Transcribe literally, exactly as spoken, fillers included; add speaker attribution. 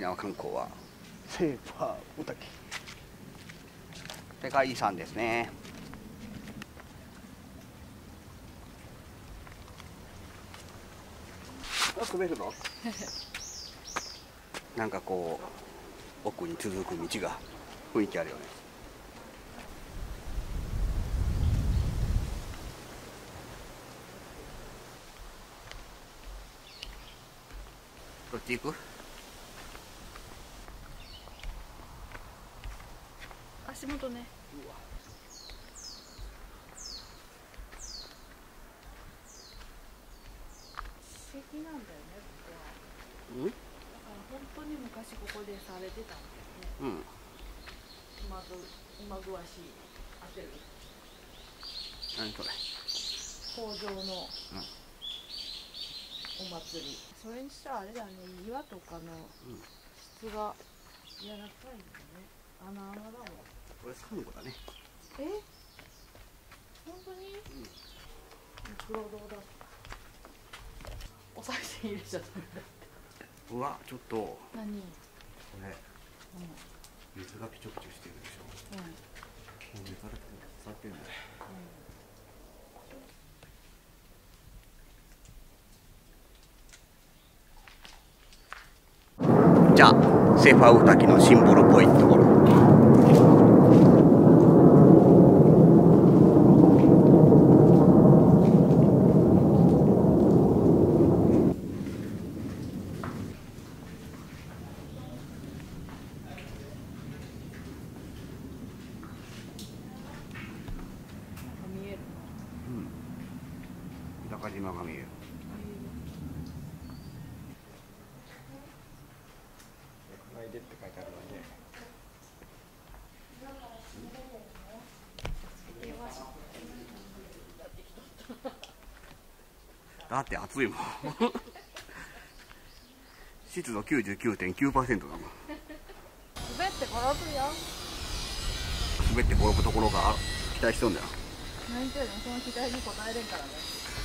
Speaker 1: 沖縄観光は
Speaker 2: セーファー小滝。
Speaker 1: 世界遺産ですね。
Speaker 2: あ、滑るの？
Speaker 1: なんかこう奥に続く道が雰囲気あるよね。どっち行く？
Speaker 3: 足元ね。史跡なんだよね、ここは。
Speaker 1: うん？
Speaker 3: だから本当に昔ここでされてたんだよね。
Speaker 1: うん。
Speaker 3: 今と今詳しい当てる。
Speaker 1: 何それ？
Speaker 3: 工場の
Speaker 1: うん。
Speaker 3: お祭り。それにしたらあれだね、岩とかの質が柔らかいんだね。穴穴だもん。
Speaker 1: これサンゴだね。
Speaker 3: え？本当に？うん。黒銅だ。お賽銭入れちゃったんだ。
Speaker 1: うわ、ちょっと
Speaker 3: 何？
Speaker 1: これ、水がピチョピチョしてるでしょ。
Speaker 3: うん。うん。
Speaker 1: もう水から触ってるんだね。じゃあセーファーウ滝のシンボルっぽいところ。
Speaker 3: 見える。
Speaker 1: うん。日高島が見える。
Speaker 2: でって書いてあるので。
Speaker 1: だって暑いもん。湿度 きゅうじゅうきゅうてんきゅうパーセント だもん。
Speaker 3: 滑って転ぶよ。
Speaker 1: 滑って転ぶところが期待しとんだよ。
Speaker 3: 何言ってるの、その期待に応えれんからね。